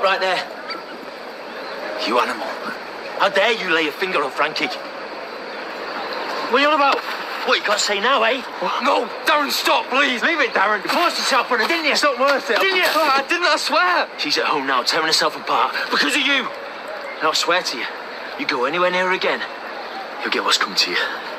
right there. You animal. How dare you lay a finger on Frankie? What are you on about? What you got to say now, eh? No, Darren, stop, please. Leave it, Darren. You forced yourself on her, didn't you? It's not worth it. Didn't you? I didn't, I swear. She's at home now, tearing herself apart because of you. Now I swear to you, you go anywhere near her again, you'll get what's coming to you.